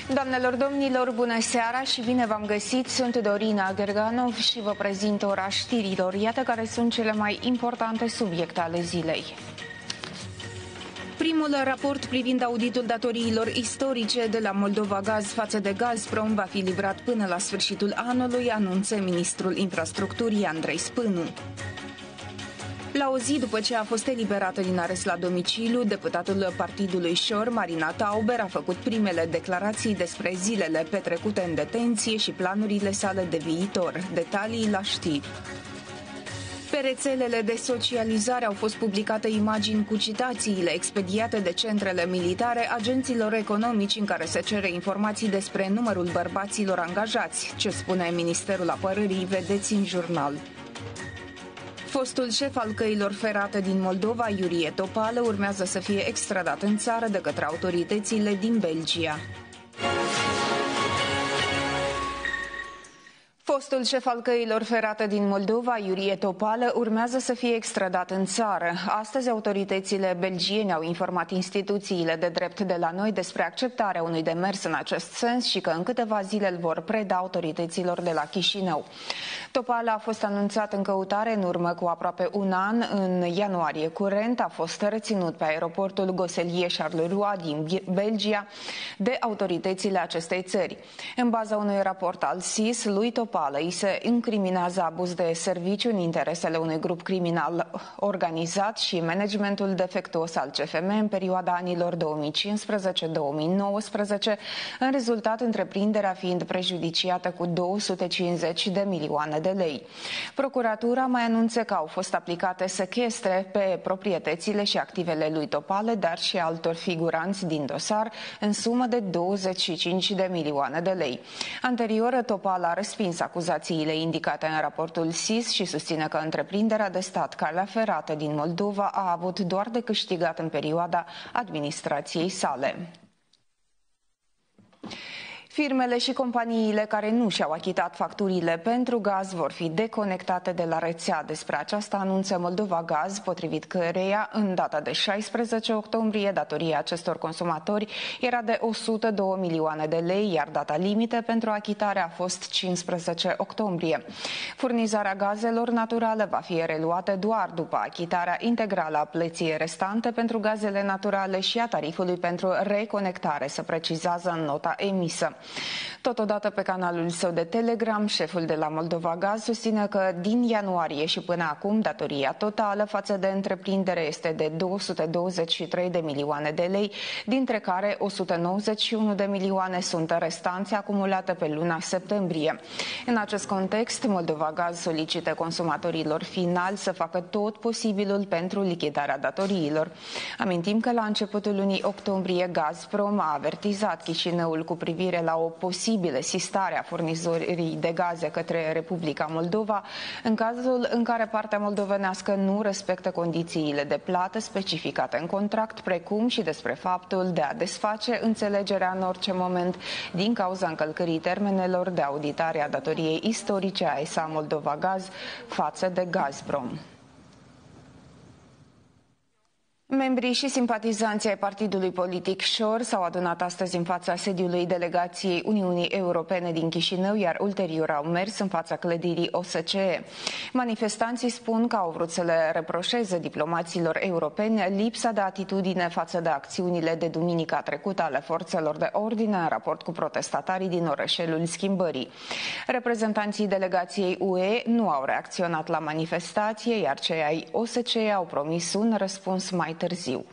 Doamnelor, domnilor, bună seara și bine v-am găsit. Sunt Dorina Gerganov și vă prezint ora știrilor. Iată care sunt cele mai importante subiecte ale zilei. Primul raport privind auditul datoriilor istorice de la Moldova Gaz față de Gazprom va fi livrat până la sfârșitul anului, anunță ministrul infrastructurii Andrei Spânu. La o zi după ce a fost eliberată din arest la domiciliu, deputatul partidului Șor, Marina Tauber, a făcut primele declarații despre zilele petrecute în detenție și planurile sale de viitor. Detalii la știri. Pe rețelele de socializare au fost publicate imagini cu citațiile expediate de centrele militare agenților economici în care se cere informații despre numărul bărbaților angajați. Ce spune Ministerul Apărării, vedeți în jurnal. Fostul șef al căilor ferate din Moldova, Iurie Topală, urmează să fie extradat în țară de către autoritățile din Belgia. Fostul șef al căilor ferate din Moldova, Iurie Topală, urmează să fie extradat în țară. Astăzi, autoritățile belgiene au informat instituțiile de drept de la noi despre acceptarea unui demers în acest sens și că în câteva zile îl vor preda autorităților de la Chișinău. Topală a fost anunțat în căutare în urmă cu aproape un an. În ianuarie curent a fost reținut pe aeroportul Gosselier-Charleroi din Belgia de autoritățile acestei țări. În baza unui raport al SIS, lui Topală îi se incriminează abuz de serviciu în interesele unui grup criminal organizat și managementul defectuos al CFM în perioada anilor 2015-2019, în rezultat întreprinderea fiind prejudiciată cu 250 de milioane de lei. Procuratura mai anunță că au fost aplicate sechestre pe proprietățile și activele lui Topală, dar și altor figuranți din dosar, în sumă de 25 de milioane de lei. Anterior, Topală a respins acuzațiile indicate în raportul SIS și susține că întreprinderea de stat Calea Ferată din Moldova a avut doar de câștigat în perioada administrației sale. Firmele și companiile care nu și-au achitat facturile pentru gaz vor fi deconectate de la rețea. Despre aceasta anunță Moldova Gaz, potrivit căreia, în data de 16 octombrie, datoria acestor consumatori era de 102 milioane de lei, iar data limită pentru achitare a fost 15 octombrie. Furnizarea gazelor naturale va fi reluată doar după achitarea integrală a plății restante pentru gazele naturale și a tarifului pentru reconectare, se precizează în nota emisă. Totodată, pe canalul său de Telegram, șeful de la Moldova Gaz susține că din ianuarie și până acum datoria totală față de întreprindere este de 223 de milioane de lei, dintre care 191 de milioane sunt restanțe acumulate pe luna septembrie. În acest context, Moldova Gaz solicită consumatorilor finali să facă tot posibilul pentru lichidarea datoriilor. Amintim că la începutul lunii octombrie Gazprom a avertizat Chișinăul cu privire la o posibilă sistare a furnizorii de gaze către Republica Moldova, în cazul în care partea moldovenească nu respectă condițiile de plată specificate în contract, precum și despre faptul de a desface înțelegerea în orice moment din cauza încălcării termenelor de auditare a datoriei istorice a ESA Moldova Gaz față de Gazprom. Membrii și simpatizanții ai partidului politic Șor s-au adunat astăzi în fața sediului delegației Uniunii Europene din Chișinău, iar ulterior au mers în fața clădirii OSCE. Manifestanții spun că au vrut să le reproșeze diplomaților europeni lipsa de atitudine față de acțiunile de duminica trecută ale forțelor de ordine în raport cu protestatarii din orășelul Schimbării. Reprezentanții delegației UE nu au reacționat la manifestație, iar cei ai OSCE au promis un răspuns mai târziu.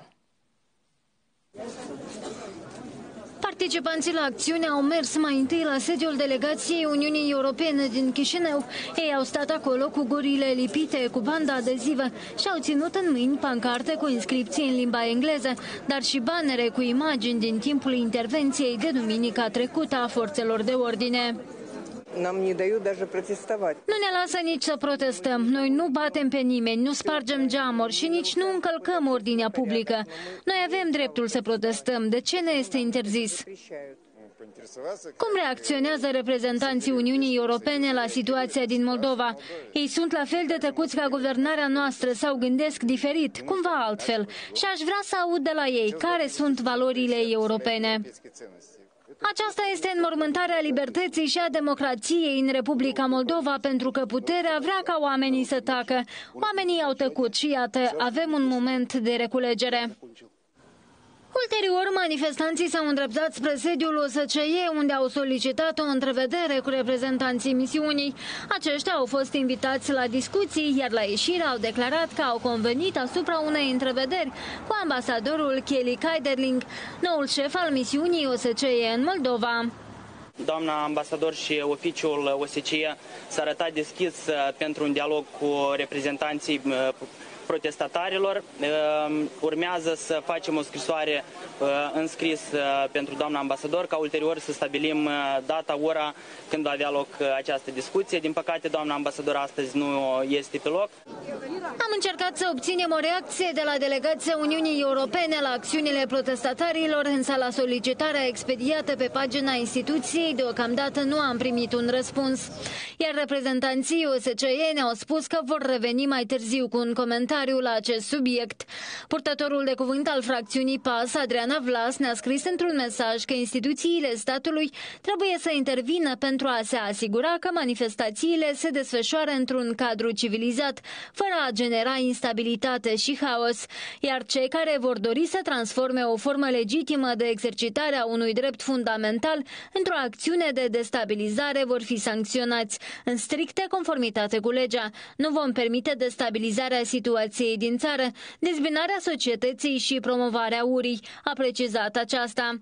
Participanții la acțiune au mers mai întâi la sediul delegației Uniunii Europene din Chișinău. Ei au stat acolo cu gurile lipite cu bandă adezivă și au ținut în mâini pancarte cu inscripții în limba engleză, dar și banere cu imagini din timpul intervenției de duminica trecută a forțelor de ordine. Nu ne lasă nici să protestăm. Noi nu batem pe nimeni, nu spargem geamuri și nici nu încălcăm ordinea publică. Noi avem dreptul să protestăm. De ce ne este interzis? Cum reacționează reprezentanții Uniunii Europene la situația din Moldova? Ei sunt la fel de tăcuți ca guvernarea noastră sau gândesc diferit, cumva altfel. Și aș vrea să aud de la ei care sunt valorile europene. Aceasta este înmormântarea libertății și a democrației în Republica Moldova, pentru că puterea vrea ca oamenii să tacă. Oamenii au tăcut și iată, avem un moment de reculegere. Ulterior, manifestanții s-au îndreptat spre sediul OSCE, unde au solicitat o întrevedere cu reprezentanții misiunii. Aceștia au fost invitați la discuții, iar la ieșire au declarat că au convenit asupra unei întrevederi cu ambasadorul Kelly Kaiderling, noul șef al misiunii OSCE în Moldova. Doamna ambasador și oficiul OSCE s-a arătat deschis pentru un dialog cu reprezentanții protestatarilor. Urmează să facem o scrisoare în scris pentru doamna ambasador, ca ulterior să stabilim data, ora când va avea loc această discuție. Din păcate, doamna ambasador astăzi nu este pe loc. Am încercat să obținem o reacție de la delegația Uniunii Europene la acțiunile protestatarilor, însă la solicitarea expediată pe pagina instituției, deocamdată nu am primit un răspuns. Iar reprezentanții OSCE ne-au spus că vor reveni mai târziu cu un comentariu la acest subiect. Purtătorul de cuvânt al fracțiunii PAS, Adriana Vlas, ne-a scris într-un mesaj că instituțiile statului trebuie să intervină pentru a se asigura că manifestațiile se desfășoară într-un cadru civilizat, fără a genera instabilitate și haos, iar cei care vor dori să transforme o formă legitimă de exercitare a unui drept fundamental într-o acțiune de destabilizare vor fi sancționați în strictă conformitate cu legea. Nu vom permite destabilizarea situației din țară, dezbinarea societății și promovarea urii, a precizat aceasta.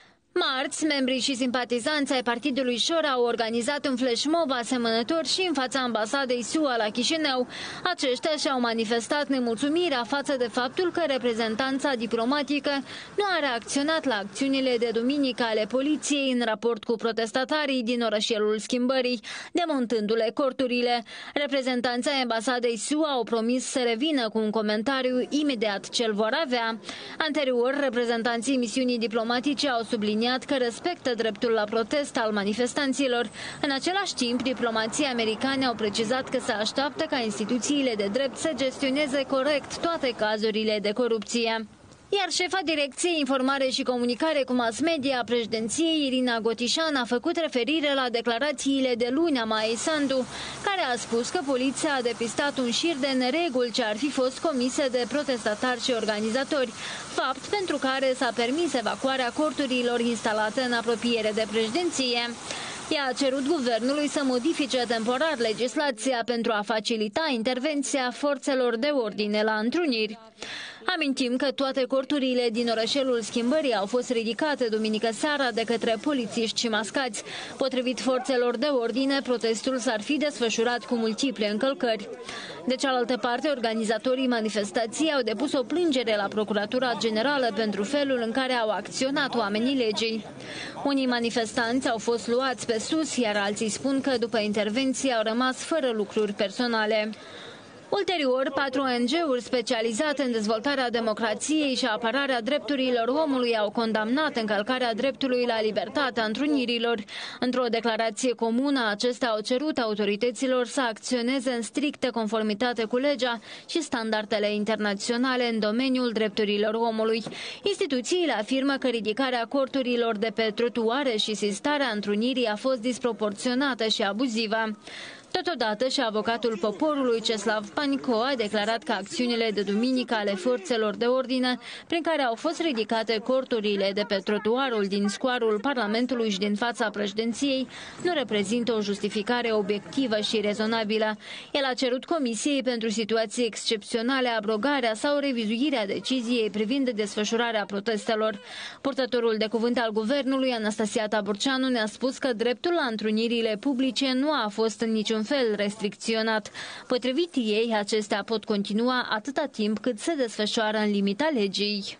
Marți, membrii și simpatizanți ai partidului Șor au organizat un flash mob asemănător și în fața ambasadei SUA la Chișinău. Aceștia și-au manifestat nemulțumirea față de faptul că reprezentanța diplomatică nu a reacționat la acțiunile de duminică ale poliției în raport cu protestatarii din orășelul Schimbării, demontându-le corturile. Reprezentanții ambasadei SUA au promis să revină cu un comentariu imediat ce îl vor avea. Anterior, reprezentanții misiunii diplomatice au subliniat că respectă dreptul la protest al manifestanților. În același timp, diplomații americani au precizat că se așteaptă ca instituțiile de drept să gestioneze corect toate cazurile de corupție. Iar șefa Direcției Informare și Comunicare cu Mass Media a președinției, Irina Gotișan, a făcut referire la declarațiile de luni a Maei Sandu, care a spus că poliția a depistat un șir de nereguli ce ar fi fost comise de protestatari și organizatori, fapt pentru care s-a permis evacuarea corturilor instalate în apropiere de președinție. Ea a cerut guvernului să modifice temporar legislația pentru a facilita intervenția forțelor de ordine la întruniri. Amintim că toate corturile din orășelul Schimbării au fost ridicate duminică seara de către polițiști și mascați. Potrivit forțelor de ordine, protestul s-ar fi desfășurat cu multiple încălcări. De cealaltă parte, organizatorii manifestației au depus o plângere la Procuratura Generală pentru felul în care au acționat oamenii legii. Unii manifestanți au fost luați pe sus, iar alții spun că după intervenție au rămas fără lucruri personale. Ulterior, 4 ONG-uri specializate în dezvoltarea democrației și apărarea drepturilor omului au condamnat încălcarea dreptului la libertatea întrunirilor. Într-o declarație comună, acestea au cerut autorităților să acționeze în strictă conformitate cu legea și standardele internaționale în domeniul drepturilor omului. Instituțiile afirmă că ridicarea corturilor de pe trotuare și sistarea întrunirii a fost disproporționată și abuzivă. Totodată și avocatul poporului Ceslav Panico a declarat că acțiunile de duminică ale forțelor de ordine, prin care au fost ridicate corturile de pe trotuarul din scoarul Parlamentului și din fața președinției, nu reprezintă o justificare obiectivă și rezonabilă. El a cerut Comisiei pentru situații excepționale abrogarea sau revizuirea deciziei privind desfășurarea protestelor. Purtătorul de cuvânt al guvernului, Anastasia Taburceanu, ne-a spus că dreptul la întrunirile publice nu a fost în niciun fel restricționat. Potrivit ei, acestea pot continua atâta timp cât se desfășoară în limita legii.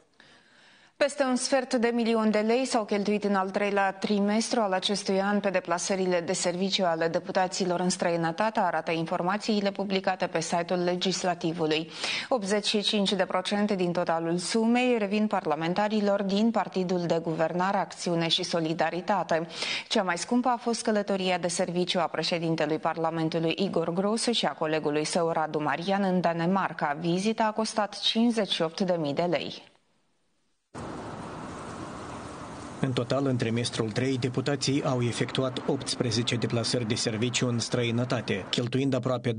Peste 1,5 milion de lei s-au cheltuit în al treilea trimestru al acestui an pe deplasările de serviciu ale deputaților în străinătate, arată informațiile publicate pe site-ul legislativului. 85% din totalul sumei revin parlamentarilor din Partidul de Guvernare, Acțiune și Solidaritate. Cea mai scumpă a fost călătoria de serviciu a președintelui Parlamentului Igor Grosu și a colegului său Radu Marian în Danemarca. Vizita a costat 58.000 de lei. În total, în trimestrul 3, deputații au efectuat 18 deplasări de serviciu în străinătate, cheltuind aproape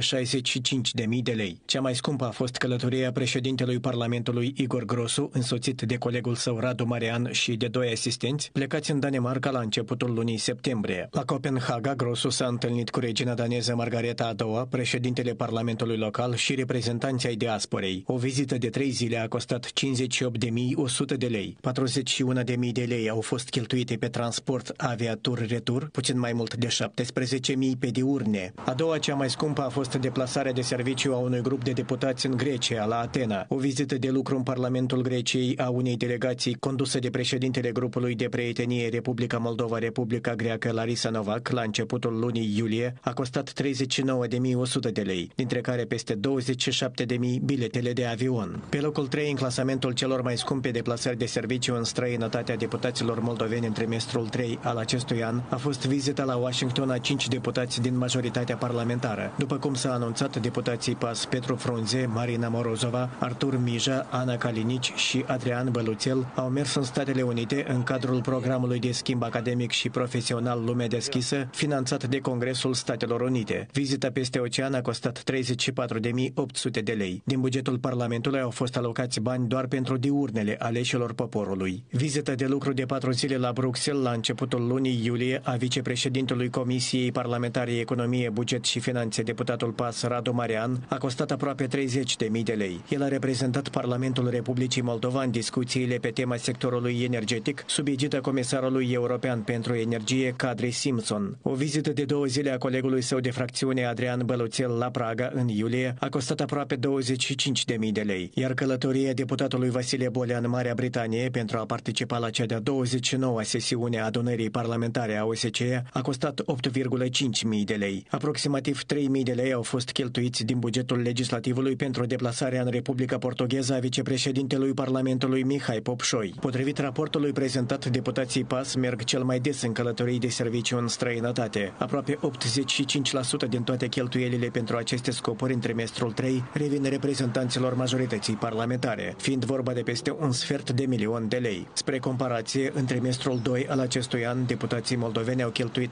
265.000 de lei. Cea mai scumpă a fost călătoria președintelui Parlamentului Igor Grosu, însoțit de colegul său Radu Marian și de 2 asistenți, plecați în Danemarca la începutul lunii septembrie. La Copenhaga, Grosu s-a întâlnit cu regina daneză Margareta a II, președintele Parlamentului local și reprezentanții ai diasporei. O vizită de 3 zile a costat 58.100 de lei. 41.000 de lei au fost cheltuite pe transport aviatur-retur, puțin mai mult de 17.000 pe diurne. A doua, cea mai scumpă, a fost deplasarea de serviciu a unui grup de deputați în Grecia, la Atena. O vizită de lucru în Parlamentul Greciei a unei delegații condusă de președintele grupului de prietenie Republica Moldova-Republica Greacă Larisa Novac la începutul lunii iulie a costat 39.100 de lei, dintre care peste 27.000 biletele de avion. Pe locul 3 în clasamentul celor mai scumpe deplasări de serviciu în străinătatea deputaților moldoveni în trimestrul 3 al acestui an a fost vizita la Washington a 5 deputați din majoritatea parlamentară. După cum s-a anunțat, deputații PAS Petru Frunze, Marina Morozova, Artur Mija, Ana Kalinici și Adrian Băluțel au mers în Statele Unite în cadrul programului de schimb academic și profesional Lumea Deschisă, finanțat de Congresul Statelor Unite. Vizita peste ocean a costat 34.800 de lei. Din bugetul Parlamentului au fost alocați bani doar pentru diurnele aleșilor poporului. Vizita de lucru de 4 zile la Bruxelles la începutul lunii iulie a vicepreședintelui Comisiei Parlamentare Economie, Buget și Finanțe, deputatul PAS Radu Marian, a costat aproape 30.000 de lei. El a reprezentat Parlamentul Republicii Moldova în discuțiile pe tema sectorului energetic, sub egida Comisarului European pentru Energie, Kadri Simpson. O vizită de 2 zile a colegului său de fracțiune, Adrian Băluțel, la Praga, în iulie, a costat aproape 25.000 de lei, iar călătoria deputatului Vasile Bolea în Marea Britanie pentru a participa la cea de-a 29-a sesiune a adunării parlamentare a OSCE a costat 8.500 de lei. Aproximativ 3.000 de lei au fost cheltuiți din bugetul legislativului pentru deplasarea în Republica Portugheză a vicepreședintelui Parlamentului Mihai Popșoi. Potrivit raportului prezentat, deputații PAS merg cel mai des în călătorii de serviciu în străinătate. Aproape 85% din toate cheltuielile pentru aceste scopuri în trimestrul 3 revin reprezentanților majorității parlamentare, fiind vorba de peste 250.000 de lei. Spre comparație, în trimestrul 2 al acestui an, deputații moldoveni au cheltuit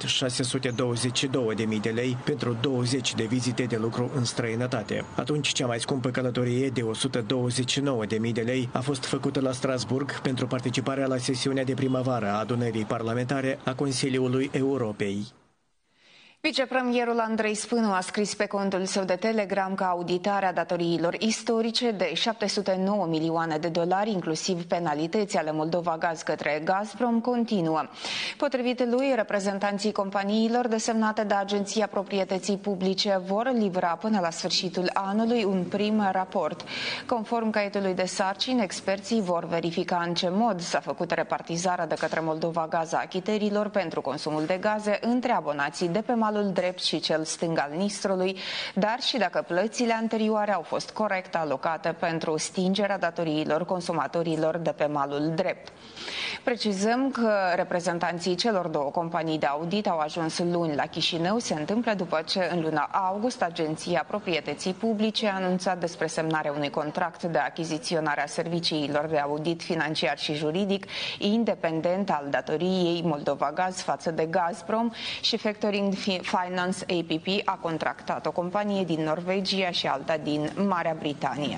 622.000 de lei pentru 20 de vizite de lucru în străinătate. Atunci, cea mai scumpă călătorie de 129.000 de lei a fost făcută la Strasburg pentru participarea la sesiunea de primăvară a adunării parlamentare a Consiliului Europei. Vicepremierul Andrei Spânu a scris pe contul său de Telegram că auditarea datoriilor istorice de 709 milioane de dolari, inclusiv penalități ale Moldova Gaz către Gazprom, continuă. Potrivit lui, reprezentanții companiilor desemnate de Agenția Proprietății Publice vor livra până la sfârșitul anului un prim raport. Conform caietului de sarcini, experții vor verifica în ce mod s-a făcut repartizarea de către Moldova Gaz a achitărilor pentru consumul de gaze între abonații de pe malul drept și cel stâng al Nistrului, dar și dacă plățile anterioare au fost corect alocate pentru stingerea datoriilor consumatorilor de pe malul drept. Precizăm că reprezentanții celor 2 companii de audit au ajuns luni la Chișinău. Se întâmplă după ce în luna august Agenția Proprietății Publice a anunțat despre semnarea unui contract de achiziționare a serviciilor de audit financiar și juridic independent al datoriei Moldova Gaz față de Gazprom și Factoring Finance APP a contractat o companie din Norvegia și alta din Marea Britanie.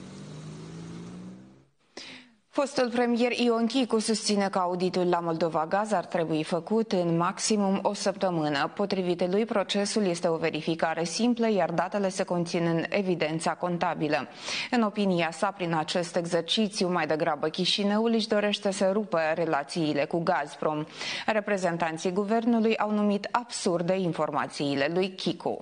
Fostul premier Ion Chicu susține că auditul la Moldova Gaz ar trebui făcut în maximum o săptămână. Potrivit lui, procesul este o verificare simplă, iar datele se conțin în evidența contabilă. În opinia sa, prin acest exercițiu, mai degrabă Chișinăul își dorește să rupă relațiile cu Gazprom. Reprezentanții guvernului au numit absurde informațiile lui Chicu.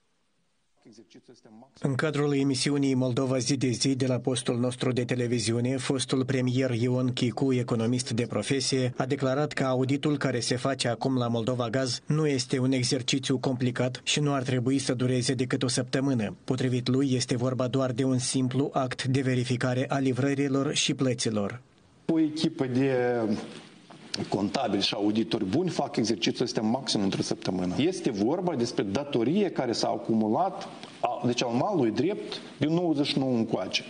În cadrul emisiunii Moldova zi de zi de la postul nostru de televiziune, fostul premier Ion Chicu, economist de profesie, a declarat că auditul care se face acum la Moldova Gaz nu este un exercițiu complicat și nu ar trebui să dureze decât o săptămână. Potrivit lui, este vorba doar de un simplu act de verificare a livrărilor și plăților. O echipă de contabili și auditori buni fac exercițiul ăsta maxim într-o săptămână. Este vorba despre datorie care s-a acumulat, deci al malului drept, din 99 încoace.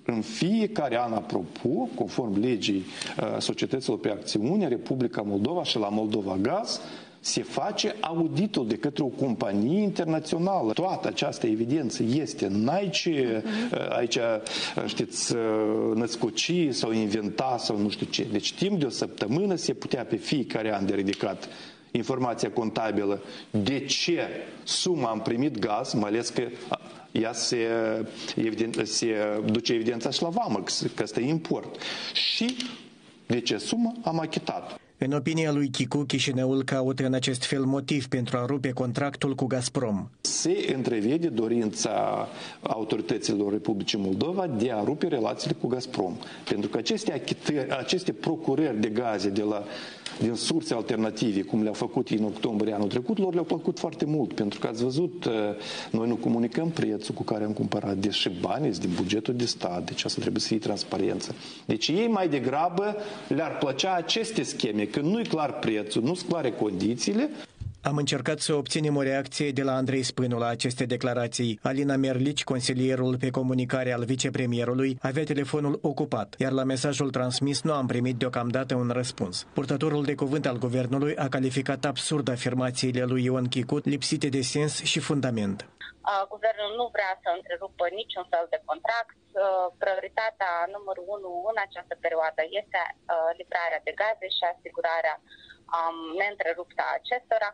În fiecare an, apropo, conform legii societăților pe acțiune, Republica Moldova și la Moldova Gaz se face auditul de către o companie internațională. Toată această evidență este. N-ai aici, știți, născoci sau inventa sau nu știu ce. Deci timp de o săptămână se putea pe fiecare an de ridicat informația contabilă de ce suma am primit gaz, mai ales că ea se duce evidența și la vamă, că ăsta e import. Și de ce sumă am achitat. În opinia lui Chicu, Chișinăul caută în acest fel motiv pentru a rupe contractul cu Gazprom. Se întrevede dorința autorităților Republicii Moldova de a rupe relațiile cu Gazprom. Pentru că aceste procurări de gaze din surse alternative, cum le-au făcut în octombrie anul trecut, lor le-au plăcut foarte mult. Pentru că ați văzut, noi nu comunicăm prețul cu care am cumpărat, deși banii din bugetul de stat, deci asta trebuie să fie transparență. Deci ei mai degrabă le-ar plăcea aceste scheme, când nu-i clar prețul, nu sunt clare condițiile. Am încercat să obținem o reacție de la Andrei Spânu la aceste declarații. Alina Merlici, consilierul pe comunicare al vicepremierului, avea telefonul ocupat, iar la mesajul transmis nu am primit deocamdată un răspuns. Purtătorul de cuvânt al guvernului a calificat absurd afirmațiile lui Ion Chicu, lipsite de sens și fundament. Guvernul nu vrea să întrerupă niciun fel de contract. Prioritatea numărul 1 în această perioadă este livrarea de gaze și asigurarea neîntreruptă a acestora.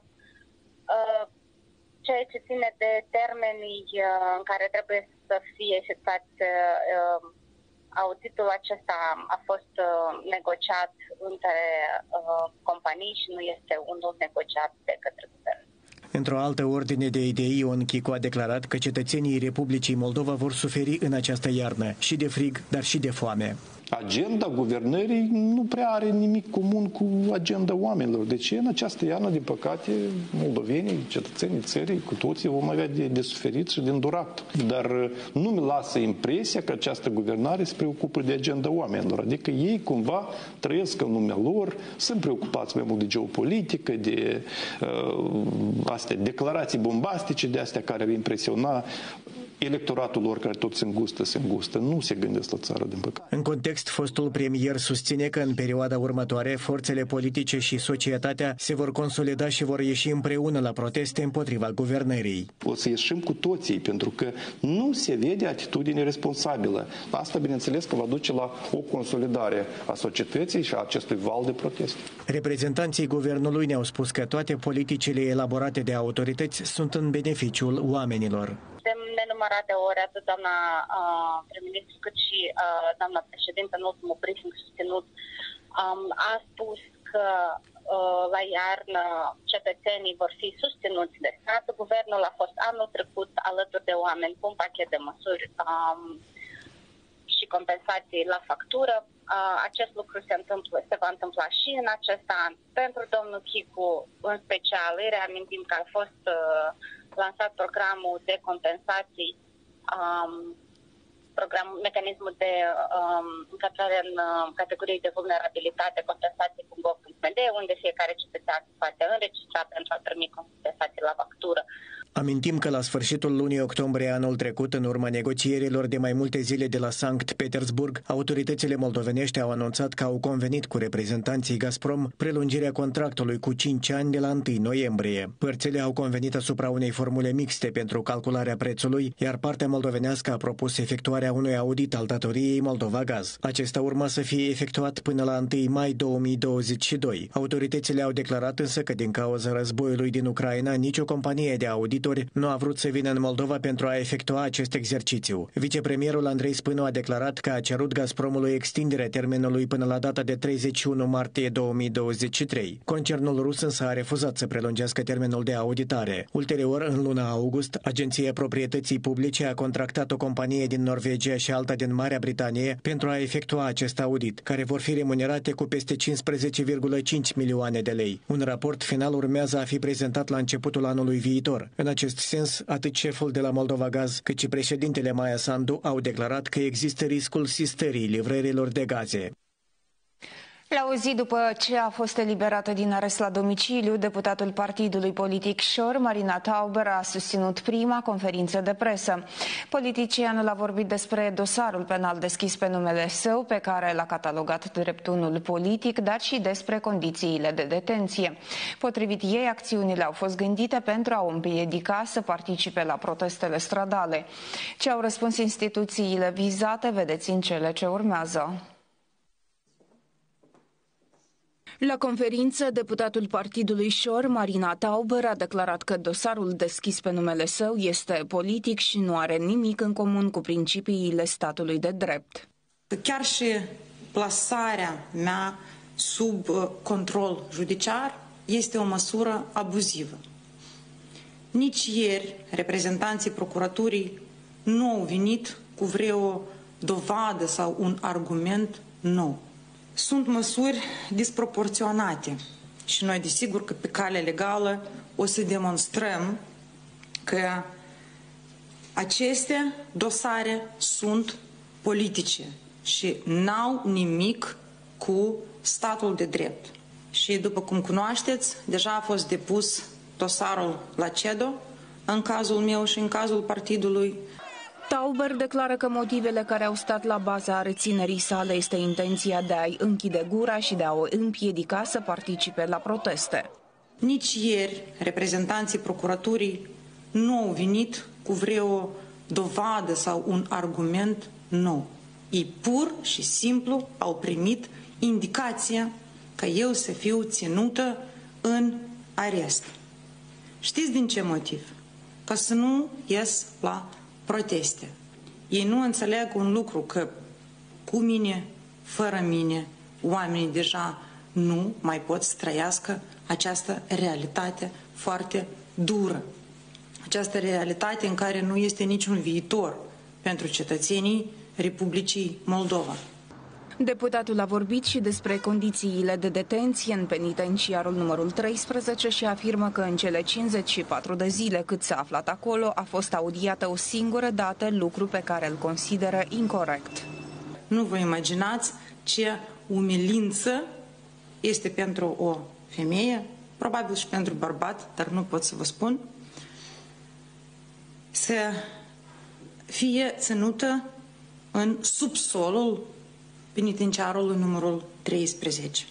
Ceea ce ține de termenii în care trebuie să fie efectuat auditul acesta a fost negociat între companii și nu este unul negociat de către guvern. Într-o altă ordine de idei, Ion Chicu a declarat că cetățenii Republicii Moldova vor suferi în această iarnă și de frig, dar și de foame. Agenda guvernării nu prea are nimic comun cu agenda oamenilor. Deci în această iarnă, din păcate, moldovenii, cetățenii țării, cu toții vom avea de suferit și de îndurat. Dar nu mi lasă impresia că această guvernare se preocupă de agenda oamenilor. Adică ei cumva trăiesc în lumea lor, sunt preocupați mai mult de geopolitică, de astea declarații bombastice, de astea care ar impresiona electoratul lor, care tot se îngustă, nu se gândesc la țară, din păcate. În context, fostul premier susține că în perioada următoare forțele politice și societatea se vor consolida și vor ieși împreună la proteste împotriva guvernării. O să ieșim cu toții, pentru că nu se vede atitudine responsabilă. Asta, bineînțeles, că va duce la o consolidare a societății și a acestui val de proteste. Reprezentanții guvernului ne-au spus că toate politicile elaborate de autorități sunt în beneficiul oamenilor. De nenumărate ori, atât doamna prim-ministru cât și doamna președintă în ultimul briefing susținut a spus că la iarnă cetățenii vor fi susținuți de stat. Guvernul a fost anul trecut alături de oameni cu un pachet de măsuri și compensații la factură. Acest lucru se va întâmpla și în acest an. Pentru domnul Chicu, în special, îi reamintim că a fost lansat programul de compensații, mecanismul de încadrare în categorii de vulnerabilitate, compensații cu gov.md, unde fiecare cetățean se poate înregistra pentru a primi compensații la factură. Amintim că la sfârșitul lunii octombrie anul trecut, în urma negocierilor de mai multe zile de la Sankt Petersburg, autoritățile moldovenești au anunțat că au convenit cu reprezentanții Gazprom prelungirea contractului cu 5 ani de la 1 noiembrie. Părțile au convenit asupra unei formule mixte pentru calcularea prețului, iar partea moldovenească a propus efectuarea unui audit al datoriei Moldova Gaz. Acesta urma să fie efectuat până la 1 mai 2022. Autoritățile au declarat însă că din cauza războiului din Ucraina, nicio companie de audit nu a vrut să vină în Moldova pentru a efectua acest exercițiu. Vicepremierul Andrei Spânu a declarat că a cerut Gazpromului extinderea termenului până la data de 31 martie 2023. Concernul rus însă a refuzat să prelungească termenul de auditare. Ulterior, în luna august, Agenția Proprietății Publice a contractat o companie din Norvegia și alta din Marea Britanie pentru a efectua acest audit, care vor fi remunerate cu peste 15,5 milioane de lei. Un raport final urmează a fi prezentat la începutul anului viitor. În acest sens, atât șeful de la Moldova Gaz, cât și președintele Maia Sandu au declarat că există riscul sistării livrărilor de gaze. La La o zi după ce a fost eliberată din arest la domiciliu, deputatul partidului politic Șor, Marina Tauber, a susținut prima conferință de presă. Politicianul a vorbit despre dosarul penal deschis pe numele său, pe care l-a catalogat drept unul politic, dar și despre condițiile de detenție. Potrivit ei, acțiunile au fost gândite pentru a o împiedica să participe la protestele stradale. Ce au răspuns instituțiile vizate, vedeți în cele ce urmează. La conferință, deputatul partidului Șor, Marina Tauber, a declarat că dosarul deschis pe numele său este politic și nu are nimic în comun cu principiile statului de drept. Chiar și plasarea mea sub control judiciar este o măsură abuzivă. Nici ieri reprezentanții procuraturii nu au venit cu vreo dovadă sau un argument nou. Sunt măsuri disproporționate și noi, desigur, că pe cale legală o să demonstrăm că aceste dosare sunt politice și n-au nimic cu statul de drept. Și după cum cunoașteți, deja a fost depus dosarul la CEDO, în cazul meu și în cazul partidului. Tauber declară că motivele care au stat la baza reținerii sale este intenția de a-i închide gura și de a o împiedica să participe la proteste. Nici ieri reprezentanții procuraturii nu au venit cu vreo dovadă sau un argument nou. Ei pur și simplu au primit indicația că eu să fiu ținută în arest. Știți din ce motiv? Ca să nu ies la proteste. Ei nu înțeleg un lucru, că cu mine, fără mine, oamenii deja nu mai pot să trăiască această realitate foarte dură. Această realitate în care nu este niciun viitor pentru cetățenii Republicii Moldova. Deputatul a vorbit și despre condițiile de detenție în penitenciarul numărul 13 și afirmă că în cele 54 de zile cât s-a aflat acolo a fost audiată o singură dată, lucru pe care îl consideră incorect. Nu vă imaginați ce umilință este pentru o femeie, probabil și pentru bărbat, dar nu pot să vă spun, să fie ținută în subsolul penitenciarul numărul 13.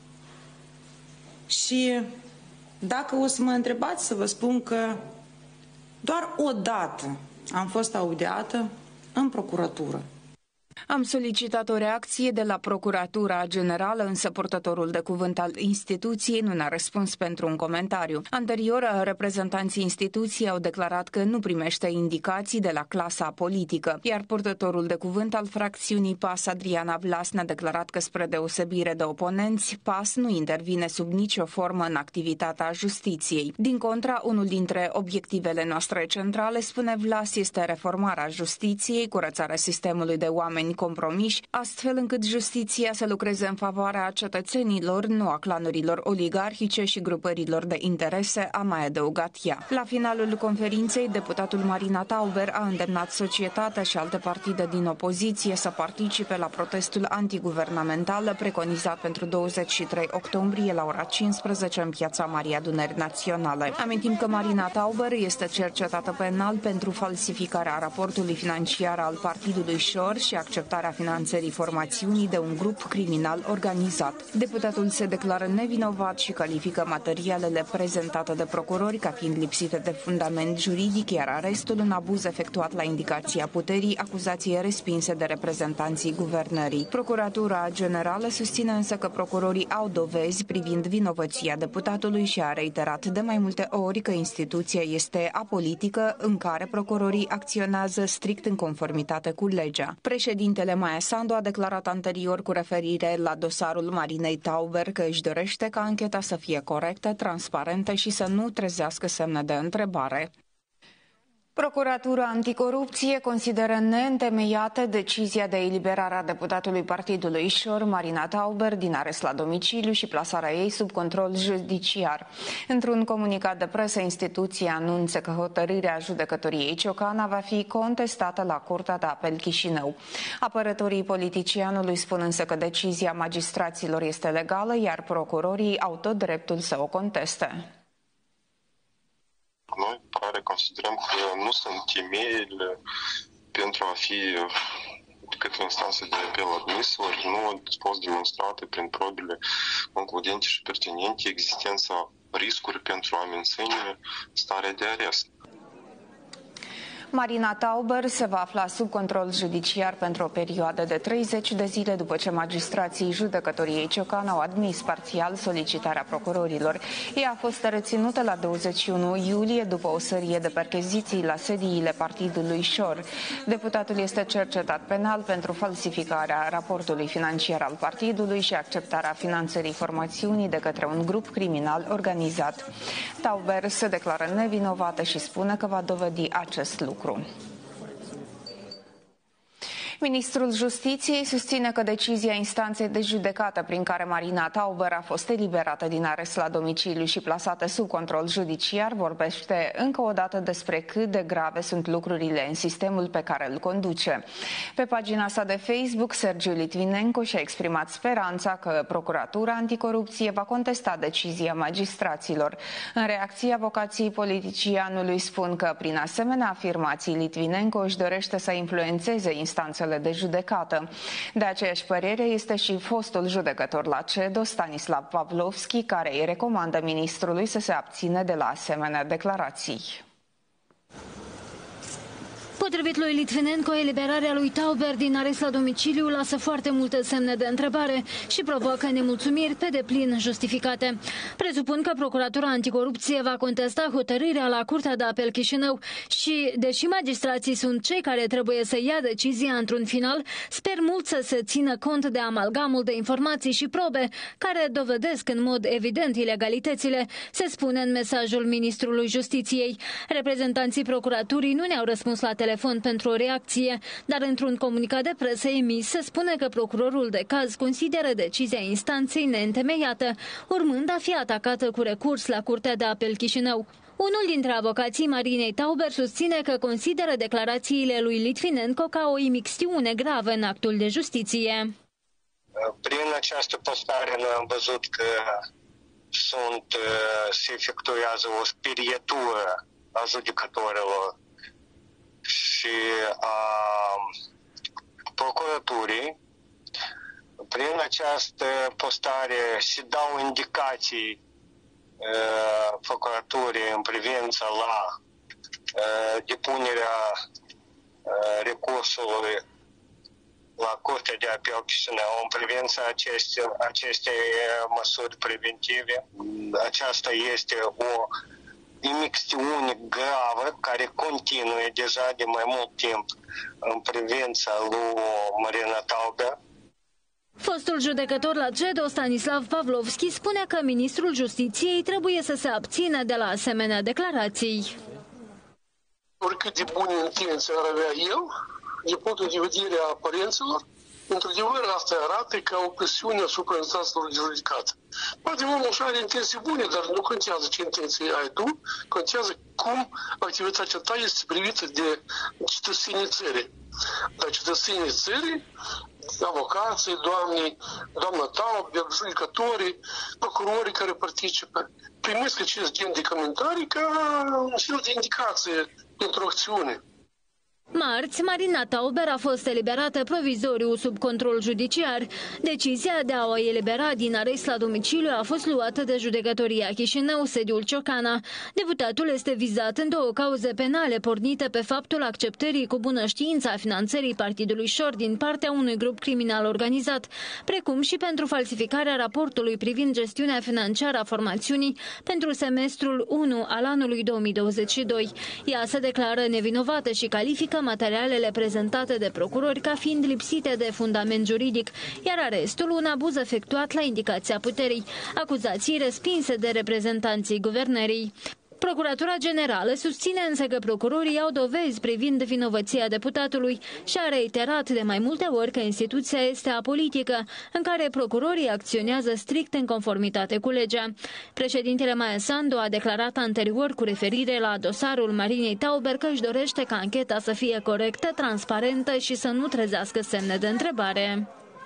Și dacă o să mă întrebați, să vă spun că doar o dată am fost audiată în procuratură. Am solicitat o reacție de la Procuratura Generală, însă purtătorul de cuvânt al instituției nu ne-a răspuns pentru un comentariu. Anterior, reprezentanții instituției au declarat că nu primește indicații de la clasa politică, iar purtătorul de cuvânt al fracțiunii PAS, Adriana Vlas, ne-a declarat că, spre deosebire de oponenți, PAS nu intervine sub nicio formă în activitatea justiției. Din contra, unul dintre obiectivele noastre centrale, spune Vlas, este reformarea justiției, curățarea sistemului de oameni compromiși, astfel încât justiția să lucreze în favoarea cetățenilor, nu a clanurilor oligarhice și grupărilor de interese, a mai adăugat ea. La finalul conferinței, deputatul Marina Tauber a îndemnat societatea și alte partide din opoziție să participe la protestul antiguvernamental preconizat pentru 23 octombrie la ora 15 în Piața Marii Adunări Naționale. Amintim că Marina Tauber este cercetată penal pentru falsificarea raportului financiar al partidului Șor și acceptarea finanțării formațiunii de un grup criminal organizat. Deputatul se declară nevinovat și califică materialele prezentate de procurori ca fiind lipsite de fundament juridic, iar arestul un abuz efectuat la indicația puterii, acuzație respinse de reprezentanții guvernării. Procuratura Generală susține însă că procurorii au dovezi privind vinovăția deputatului și a reiterat de mai multe ori că instituția este apolitică, în care procurorii acționează strict în conformitate cu legea. Președintele Maia Sandu a declarat anterior cu referire la dosarul Marinei Tauber că își dorește ca ancheta să fie corectă, transparentă și să nu trezească semne de întrebare. Procuratura Anticorupție consideră neîntemeiată decizia de eliberare a deputatului Partidului Șor, Marina Tauber, din arest la domiciliu și plasarea ei sub control judiciar. Într-un comunicat de presă, instituția anunță că hotărârea judecătoriei Ciocana va fi contestată la Curtea de Apel Chișinău. Apărătorii politicianului spun însă că decizia magistraților este legală, iar procurorii au tot dreptul să o conteste. Noi, pare, considerăm că nu sunt temeiile pentru a fi de către instanțe de apel admise, ori nu au fost demonstrate prin probele concludente și pertinente existența riscuri pentru a menține starea de arest. Marina Tauber se va afla sub control judiciar pentru o perioadă de 30 de zile după ce magistrații judecătoriei Ciocan au admis parțial solicitarea procurorilor. Ea a fost reținută la 21 iulie după o serie de percheziții la sediile Partidului Șor. Deputatul este cercetat penal pentru falsificarea raportului financiar al partidului și acceptarea finanțării formațiunii de către un grup criminal organizat. Tauber se declară nevinovată și spune că va dovedi acest lucru. Ministrul Justiției susține că decizia instanței de judecată prin care Marina Tauber a fost eliberată din arest la domiciliu și plasată sub control judiciar vorbește încă o dată despre cât de grave sunt lucrurile în sistemul pe care îl conduce. Pe pagina sa de Facebook, Sergiu Litvinenko și-a exprimat speranța că Procuratura Anticorupție va contesta decizia magistraților. În reacție, avocații politicianului spun că prin asemenea afirmații Litvinenko își dorește să influențeze instanțele de judecată. De aceeași părere este și fostul judecător la CEDO, Stanislav Pavlovski, care îi recomandă ministrului să se abțină de la asemenea declarații. Potrivit lui Litvinenko, eliberarea lui Tauber din arest la domiciliu lasă foarte multe semne de întrebare și provoacă nemulțumiri pe deplin justificate. Presupun că Procuratura Anticorupție va contesta hotărârea la Curtea de Apel Chișinău și, deși magistrații sunt cei care trebuie să ia decizia într-un final, sper mult să se țină cont de amalgamul de informații și probe care dovedesc în mod evident ilegalitățile, se spune în mesajul Ministrului Justiției. Reprezentanții Procuraturii nu ne-au răspuns la telefon pentru o reacție, dar într-un comunicat de presă emis se spune că procurorul de caz consideră decizia instanței neîntemeiată, urmând a fi atacată cu recurs la Curtea de Apel Chișinău. Unul dintre avocații Marinei Tauber susține că consideră declarațiile lui Litvinenko ca o imixtiune gravă în actul de justiție. Prin această postare noi am văzut că se efectuează o spirietură a judecătorilor și a procuraturii. Prin această postare se dau indicații procuraturii în privința la depunerea recursului la Curtea de Apel Chișinău în privința acestei măsuri preventive. Aceasta este o imixtiune gravă care continuă deja de mai mult timp în privința lui Marina Tauber. Fostul judecător la CEDO, Stanislav Pavlovski, spune că ministrul Justiției trebuie să se abțină de la asemenea declarații. Oricât de bune intenții ar avea el, din punctul de vedere a aparențelor, într-adevăr, asta arată ca o presiune asupra instanțelor de judecată. Poate omul și are intenții bune, dar nu contează ce intenții ai tu, contează cum activitatea ta este privită de cetățenii țării. Dar cetățenii țării, avocații, doamna Tauber, judecătorii, procurorii care participă, primesc acest gen de comentarii ca un fel de indicație pentru acțiune. Marți, Marina Tauber a fost eliberată provizoriu sub control judiciar. Decizia de a o elibera din arest la domiciliu a fost luată de judecătoria Chișinău, sediul Ciocana. Deputatul este vizat în două cauze penale pornite pe faptul acceptării cu bună știință a finanțării Partidului Șor din partea unui grup criminal organizat, precum și pentru falsificarea raportului privind gestiunea financiară a formațiunii pentru semestrul 1 al anului 2022. Ea se declară nevinovată și califică materialele prezentate de procurori ca fiind lipsite de fundament juridic, iar arestul un abuz efectuat la indicația puterii, acuzații respinse de reprezentanții guvernării. Procuratura Generală susține însă că procurorii au dovezi privind vinovăția deputatului și a reiterat de mai multe ori că instituția este apolitică, în care procurorii acționează strict în conformitate cu legea. Președintele Maia Sandu a declarat anterior cu referire la dosarul Marinei Tauber că își dorește ca ancheta să fie corectă, transparentă și să nu trezească semne de întrebare.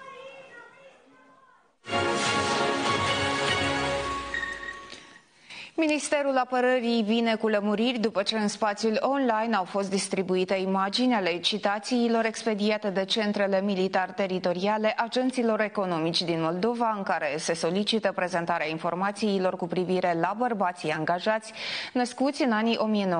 Ministerul Apărării vine cu lămuriri după ce în spațiul online au fost distribuite imagini ale citațiilor expediate de centrele militar-teritoriale agenților economici din Moldova, în care se solicită prezentarea informațiilor cu privire la bărbații angajați născuți în anii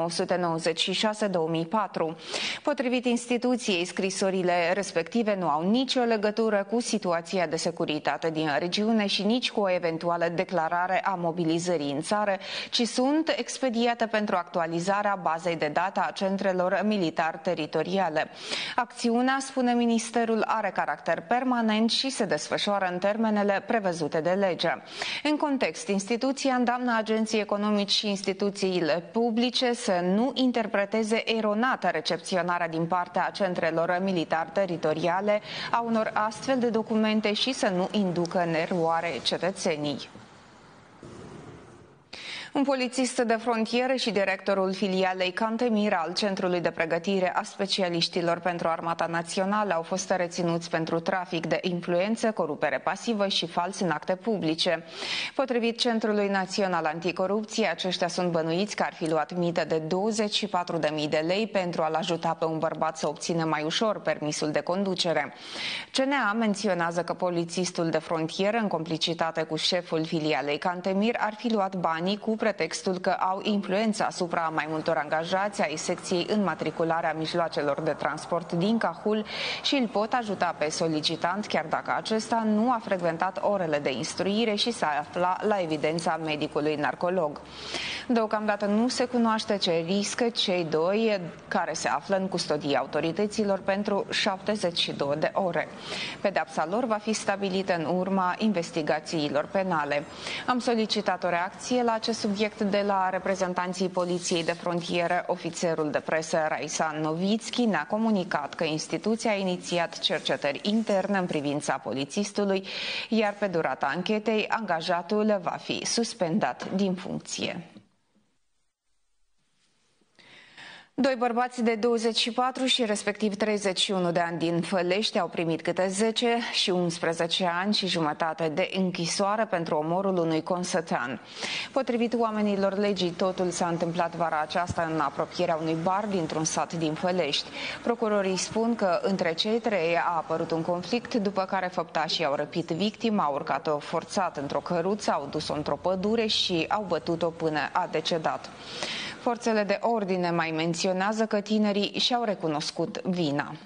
1996-2004. Potrivit instituției, scrisorile respective nu au nicio legătură cu situația de securitate din regiune și nici cu o eventuală declarare a mobilizării în țară, ci sunt expediate pentru actualizarea bazei de date a centrelor militar-teritoriale. Acțiunea, spune ministerul, are caracter permanent și se desfășoară în termenele prevăzute de lege. În context, instituția îndeamnă agenții economici și instituțiile publice să nu interpreteze eronată recepționarea din partea centrelor militar-teritoriale a unor astfel de documente și să nu inducă în eroare cetățenii. Un polițist de frontieră și directorul filialei Cantemir al Centrului de Pregătire a Specialiștilor pentru Armata Națională au fost reținuți pentru trafic de influență, corupere pasivă și fals în acte publice. Potrivit Centrului Național Anticorupție, aceștia sunt bănuiți că ar fi luat mită de 24.000 de lei pentru a-l ajuta pe un bărbat să obțină mai ușor permisul de conducere. CNA menționează că polițistul de frontieră, în complicitate cu șeful filialei Cantemir, ar fi luat banii cu pretextul că au influență asupra mai multor angajați ai secției înmatricularea mijloacelor de transport din Cahul și îl pot ajuta pe solicitant chiar dacă acesta nu a frecventat orele de instruire și s-a aflat la evidența medicului narcolog. Deocamdată nu se cunoaște ce riscă cei doi care se află în custodie autorităților pentru 72 de ore. Pedeapsa lor va fi stabilită în urma investigațiilor penale. Am solicitat o reacție la acest subiect de la reprezentanții Poliției de Frontieră. Ofițerul de presă Raisan Novitski ne-a comunicat că instituția a inițiat cercetări interne în privința polițistului, iar pe durata anchetei angajatul va fi suspendat din funcție. Doi bărbați de 24 și respectiv 31 de ani din Fălești au primit câte 10 și 11 ani și jumătate de închisoare pentru omorul unui consătean. Potrivit oamenilor legii, totul s-a întâmplat vara aceasta în apropierea unui bar dintr-un sat din Fălești. Procurorii spun că între cei trei a apărut un conflict, după care făptașii au răpit victima, au urcat-o forțat într-o căruță, au dus-o într-o pădure și au bătut-o până a decedat. Forțele de ordine mai menționează că tinerii și-au recunoscut vina.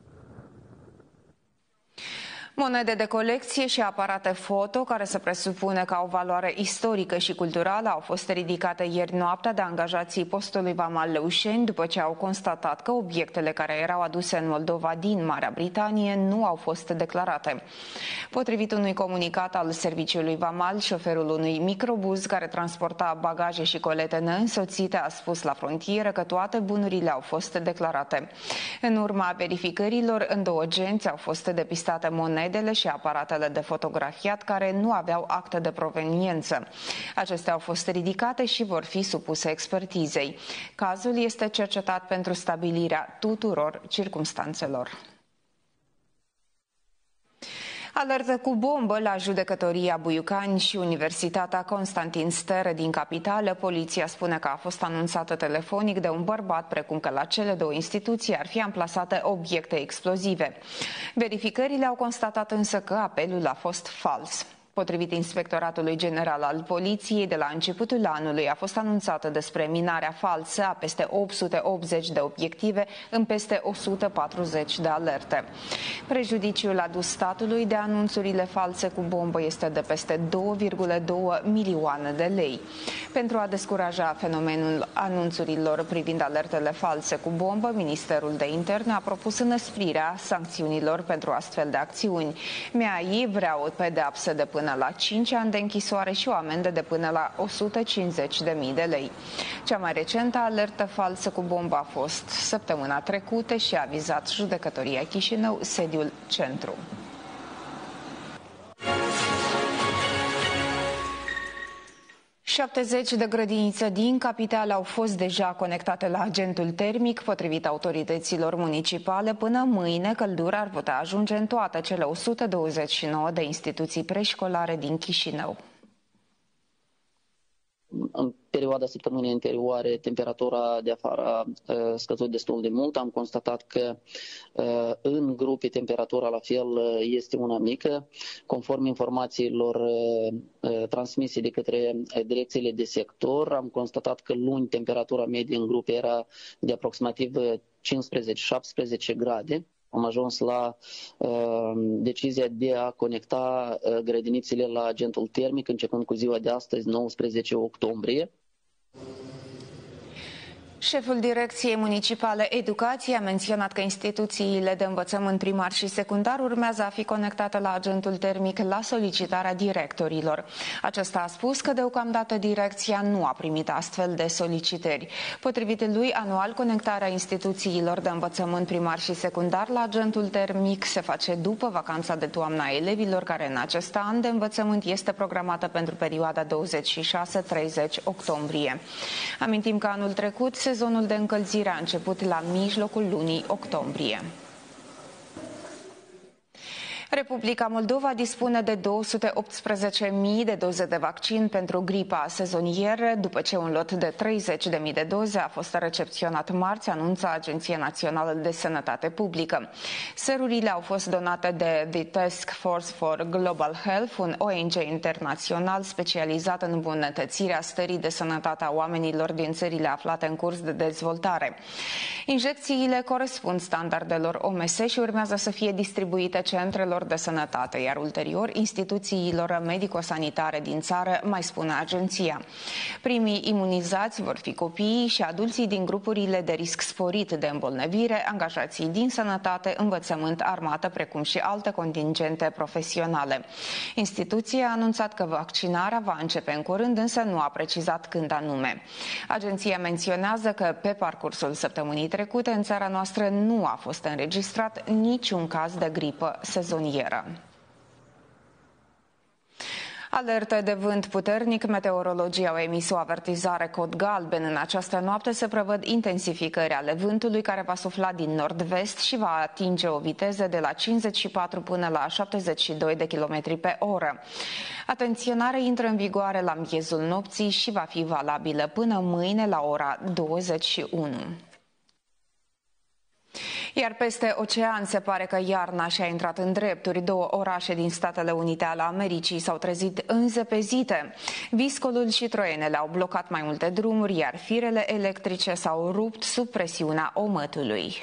Monede de colecție și aparate foto, care se presupune că au valoare istorică și culturală, au fost ridicate ieri noaptea de angajații postului vamal Lăușeni, după ce au constatat că obiectele care erau aduse în Moldova din Marea Britanie nu au fost declarate. Potrivit unui comunicat al serviciului vamal, șoferul unui microbuz care transporta bagaje și colete neînsoțite a spus la frontieră că toate bunurile au fost declarate. În urma verificărilor, în două genți au fost depistate monede și aparatele de fotografiat care nu aveau acte de proveniență. Acestea au fost ridicate și vor fi supuse expertizei. Cazul este cercetat pentru stabilirea tuturor circumstanțelor. Alertă cu bombă la judecătoria Buiucani și Universitatea Constantin Stere din capitală. Poliția spune că a fost anunțată telefonic de un bărbat, precum că la cele două instituții ar fi amplasate obiecte explozive. Verificările au constatat însă că apelul a fost fals. Potrivit Inspectoratului General al Poliției, de la începutul anului a fost anunțată despre minarea falsă a peste 880 de obiective în peste 140 de alerte. Prejudiciul adus statului de anunțurile false cu bombă este de peste 2,2 milioane de lei. Pentru a descuraja fenomenul anunțurilor privind alertele false cu bombă, Ministerul de Interne a propus înăsprirea sancțiunilor pentru astfel de acțiuni. MEAI vrea o pedeapsă de până până la 5 ani de închisoare și o amendă de până la 150.000 de lei. Cea mai recentă alertă falsă cu bombă a fost săptămâna trecută și a vizat Judecătoria Chișinău, sediul Centru. ...70 de grădinițe din capitală au fost deja conectate la agentul termic. Potrivit autorităților municipale, până mâine căldura ar putea ajunge în toate cele 129 de instituții preșcolare din Chișinău. În perioada săptămânii anterioare, temperatura de afară a scăzut destul de mult. Am constatat că în grupe temperatura la fel este una mică. Conform informațiilor transmise de către direcțiile de sector, am constatat că luni temperatura medie în grupe era de aproximativ 15-17 grade. Am ajuns la decizia de a conecta grădinițele la agentul termic începând cu ziua de astăzi, 19 octombrie. Șeful Direcției Municipale Educație a menționat că instituțiile de învățământ primar și secundar urmează a fi conectate la agentul termic la solicitarea directorilor. Acesta a spus că deocamdată direcția nu a primit astfel de solicitări. Potrivit lui, anual conectarea instituțiilor de învățământ primar și secundar la agentul termic se face după vacanța de toamnă a elevilor, care în acest an de învățământ este programată pentru perioada 26-30 octombrie. Amintim că anul trecut sezonul de încălzire a început la mijlocul lunii octombrie. Republica Moldova dispune de 218.000 de doze de vaccin pentru gripa sezonieră, după ce un lot de 30.000 de doze a fost recepționat marți, anunță Agenția Națională de Sănătate Publică. Serurile au fost donate de The Task Force for Global Health, un ONG internațional specializat în îmbunătățirea stării de sănătate a oamenilor din țările aflate în curs de dezvoltare. Injecțiile corespund standardelor OMS și urmează să fie distribuite centrelor de sănătate, iar ulterior instituțiilor medico-sanitare din țară, mai spune agenția. Primii imunizați vor fi copiii și adulții din grupurile de risc sporit de îmbolnăvire, angajații din sănătate, învățământ, armată, precum și alte contingente profesionale. Instituția a anunțat că vaccinarea va începe în curând, însă nu a precizat când anume. Agenția menționează că pe parcursul săptămânii trecute în țara noastră nu a fost înregistrat niciun caz de gripă sezonieră. Alerte de vânt puternic, meteorologii au emis o avertizare cod galben. În această noapte se prevăd intensificări ale vântului, care va sufla din nord-vest și va atinge o viteză de la 54 până la 72 de km pe oră. Atenționarea intră în vigoare la miezul nopții și va fi valabilă până mâine la ora 21. Iar peste ocean se pare că iarna și-a intrat în drepturi. 2 orașe din Statele Unite ale Americii s-au trezit înzăpezite. Viscolul și troienele au blocat mai multe drumuri, iar firele electrice s-au rupt sub presiunea omătului.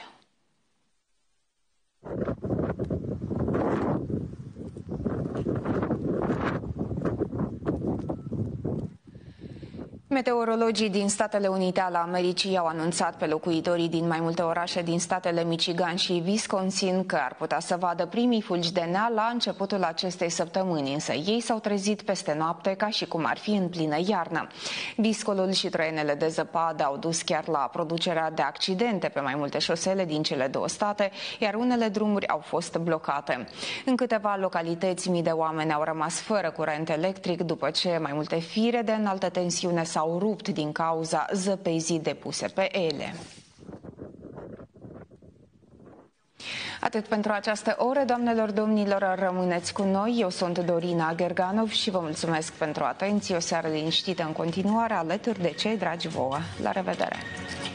Meteorologii din Statele Unite ale Americii au anunțat pe locuitorii din mai multe orașe din statele Michigan și Wisconsin că ar putea să vadă primii fulgi de nea la începutul acestei săptămâni, însă ei s-au trezit peste noapte ca și cum ar fi în plină iarnă. Viscolul și troienele de zăpadă au dus chiar la producerea de accidente pe mai multe șosele din cele două state, iar unele drumuri au fost blocate. În câteva localități, mii de oameni au rămas fără curent electric după ce mai multe fire de înaltă tensiune s-au rupt din cauza zăpezii depuse pe ele. Atât pentru această oră, doamnelor, domnilor, rămâneți cu noi. Eu sunt Dorina Gerganov și vă mulțumesc pentru atenție. O seară liniștită în continuare alături de cei dragi vouă. La revedere!